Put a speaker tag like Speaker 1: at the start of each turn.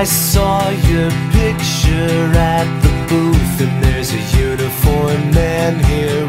Speaker 1: I saw your picture at the booth, and there's a uniformed man here